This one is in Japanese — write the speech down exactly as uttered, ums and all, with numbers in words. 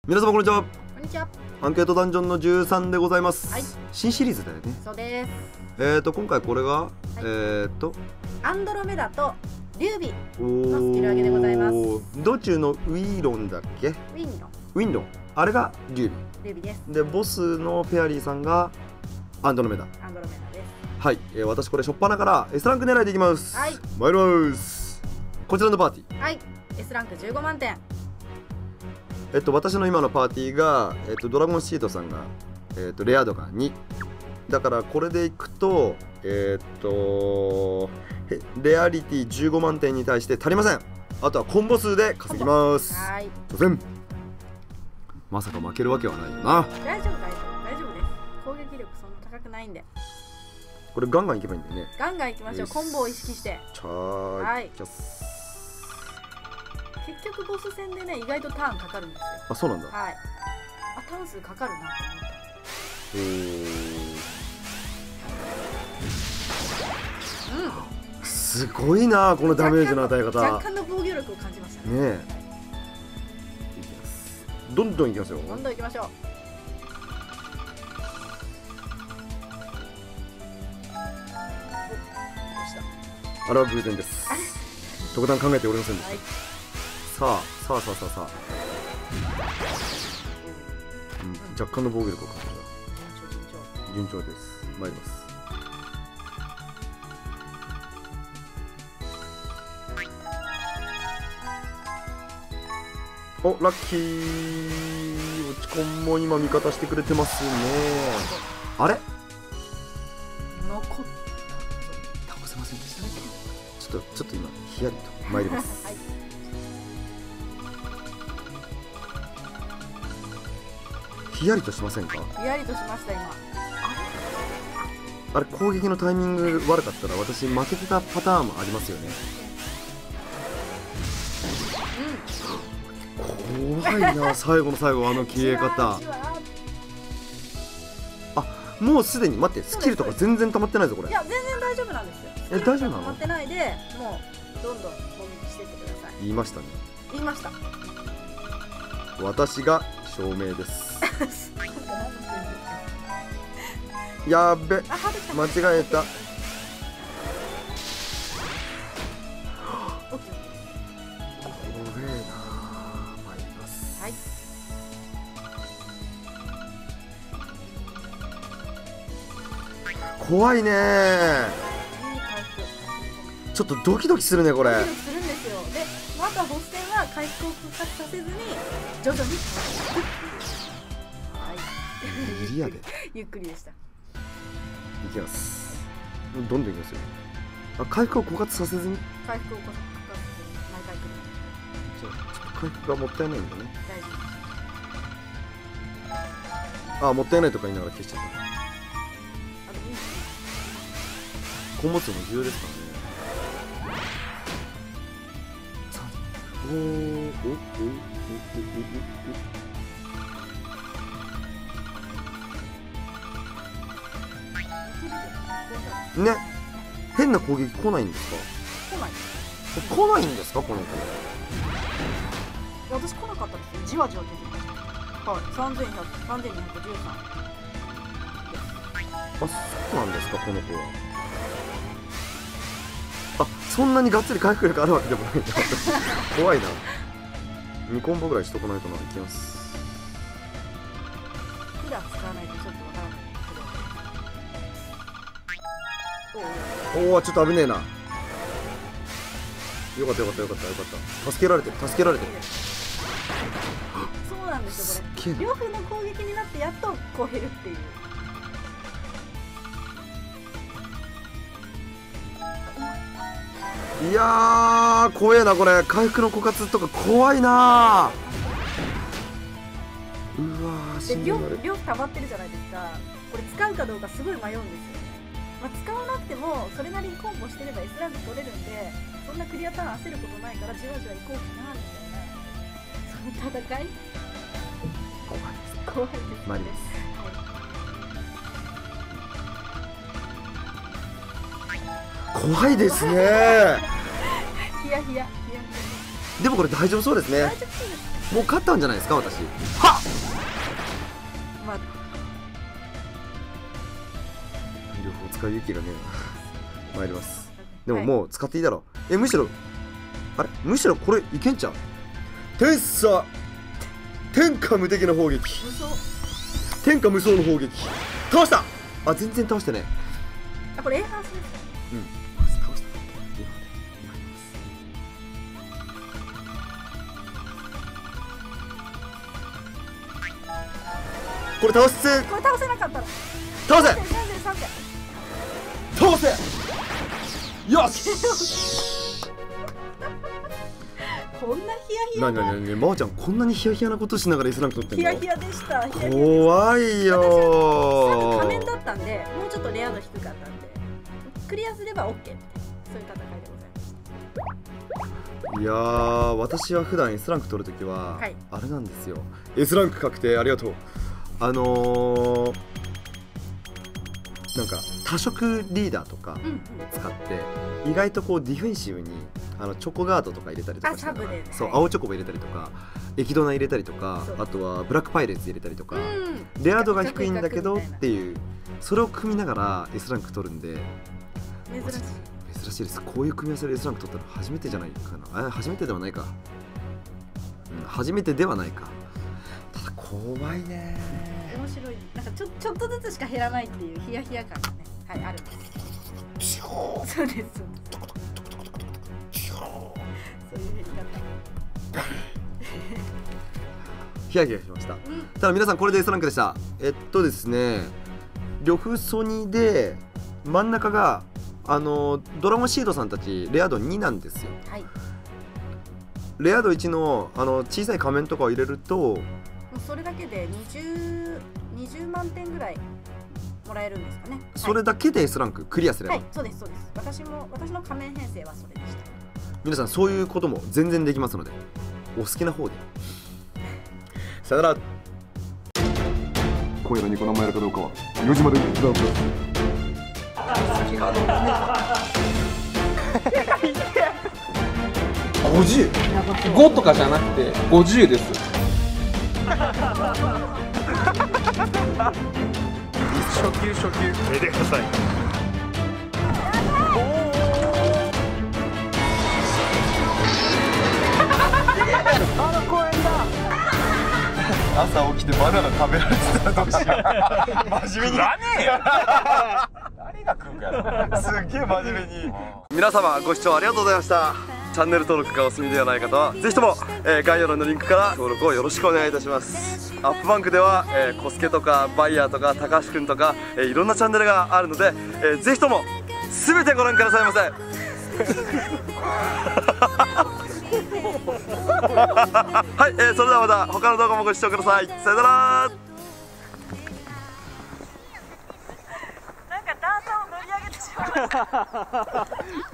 皆様こんにちは。 こんにちは。 アンケートダンジョンのじゅうさんでございます、 はい、 新シリーズだよね。 そうです。 えーと今回これが、はい、えーとアンドロメダと劉備のスキル上げでございます。 道中のウィーロンだっけ。 ウィンロンウィンロン、あれが劉備劉備です。 でボスのペアリーさんがアンドロメダ。 アンドロメダです。 はい、えー、私これ初っ端から S ランク狙いでいきます。 はい、 参ります。こちらのパーティー、 はい、 S ランクじゅうごまんてん。 えっと私の今のパーティーが、えっと、ドラゴンシートさんが、えっと、レア度がにだからこれでいくとえっとレアリティじゅうごまんてんに対して足りません。あとはコンボ数で稼ぎます。 はい、 所詮まさか負けるわけはないよな。 大丈夫大丈夫大丈夫です。攻撃力そんな高くないんでこれガンガンいけばいいんだよね。 ガンガンいきましょう。コンボを意識して。 チャーはい、 キャス。 結局ボス戦でね意外とターンかかるんですよ。 あ、そうなんだ。 はい、あ、ターン数かかるなと思った。 へー、うん、すごいなこのダメージの与え方。 若干の防御力を感じましたね。 ねえ、いきます。どんどんいきますよ。 どんどんいきましょう。 あれは偶然です。特段考えておりませんでした。 はい、 さあさあさあさあさあ、うん、若干の防御力を感じた。順調です。参ります。お、ラッキー。落ち込んも今味方してくれてますね。あれ残った。 倒せませんでした。ちょっとちょっと今ヒヤリと参ります。 はい、 ヒヤリとしませんか。 ヒヤリとしました今。 あれ攻撃のタイミング悪かったら私負けてたパターンもありますよね。うん、怖いな最後の最後あの消え方。あ、もうすでに待って、スキルとか全然溜まってないぞこれ。 いや全然大丈夫なんですよ。 え、大丈夫なの。 溜まってないでもうどんどん攻撃していってください。 言いましたね。 言いました。 私が証明です。やっべ、間違えた。怖えな。参ります。 はい、 怖いね。ちょっとドキドキするねこれ。 ドキドキするんですよ。で、またボス戦は回復を復活させずに徐々にはい無理やで。 ゆっくりでした。 いきます。どんどんいきますよ。あ、回復を枯渇させずに。 回復を復活させずに毎回来る。 じゃあちょっと回復がもったいないんだね。 大丈あ、もったいないとか言いながら消しちゃった。コンボ数も重要ですからね。おーおおおおおおおね、変な攻撃来ないんですか。 来ない。 来ないんですかこの子。 私来なかったですよ。じわじわ出てきました。はい、さんぜんひゃく、さんぜんにひゃくじゅうさん。 あ、そうなんですかこの子は。あ、そんなにがっつり回復力あるわけでもないんだ。怖いな。にコンボぐらいしとかないとな。いきます。 普段使わないとちょっとわからないけど。 おお、ちょっと危ねえな。よかったよかったよかったよかった。助けられてる助けられてる。 そうなんですよこれ。両方の攻撃になってやっとこう減るっていう。 いやー怖えなこれ。回復の枯渇とか怖いな。うわー、 で両両溜まってるじゃないですか。これ使うかどうかすごい迷うんですよね。まあ、使わなくてもそれなりにコンボしてれば S ランク取れるんで、そんなクリアターン焦ることないからじわじわいこうかなみたいな、その戦い怖いですね。 怖いですね。 参ります。怖いですね。 ヒヤヒヤヒヤヒヤ。 でもこれ大丈夫そうですね。 大丈夫そうです。 もう勝ったんじゃないですか私。はっ、 まあ両方使う勇気がねえな参ります。でもはいもう使っていいだろう。えむしろあれむしろこれいけんちゃう。天差天下無敵の砲撃、 無双。 天下無双の砲撃倒した。あ全然倒してね。 あこれエンハンスです。 うん倒した。これ倒せこれ倒せなかったら倒せさんぜんさんぜん倒せよしこんなヒヤヒヤななになになにまーちゃんこんなにヒヤヒヤなことしながら S ランク取ってんの。 ヒヤヒヤでした。ヒヤヒヤでした怖いよー。 仮面だったんで、もうちょっとレア度低かったんで、クリアすれば OK みたいな、そういう戦いでございました。 いやー私は普段 S ランク取るときは、 はいあれなんですよ。 S ランク確定ありがとう。あのー、なんか多色リーダーとかうんうん。 使って意外とこうディフェンシブにあのチョコガードとか入れたりとかしながらあサブでねそうはい青チョコボ入れたりとか液ドナ入れたりとかそうあとはブラックパイレーツ入れたりとか、 うんレア度が低いんだけどっみたいなていうそれを組みながら S ランク取るんで珍しい。 珍しいです。こういう組み合わせで S ランク取ったら初めてじゃないかな。あ初めてではないか、うん、初めてではないか。ただ怖いね。 面白い。なんかちょちょっとずつしか減らないっていうヒヤヒヤ感がね、はいあるんです。そうです。そういう減り方。 ヒヤヒヤしました。 うんただ皆さんこれで S ランクでした。えっとですね呂布ソニで真ん中があのドラゴンシードさんたちレア度になんですよ。 はい。 レア度いちのあの小さい仮面とかを入れるともうそれだけでにじゅう、にじゅうまんてんぐらいもらえるんですかね。 それだけで S ランククリアすれば、 はい、はい、そうですそうです。私も私の仮面編成はそれでした。 皆さんそういうことも全然できますのでお好きな方で。さよなら。今夜のニコ生やるかどうかはよじまでラブごじゅうごとかじゃなくてごじゅうです。 初級初級めでください。あの公園だ。 朝起きてバナナ食べられてたらどうしよう。真面目に何誰が食うかよ。 すっげえ真面目に。皆様ご視聴ありがとうございました。チャンネル登録がお済みではない方はぜひとも、えー、概要欄のリンクから登録をよろしくお願いいたします。アップバンクでは、えー、コスケとかバイヤーとか高橋くんとか、えー、いろんなチャンネルがあるので、えー、ぜひとも全てご覧くださいませ。はい、えー、それではまた他の動画もご視聴ください。さよなら。 なんか段差を乗り上げてしまいました。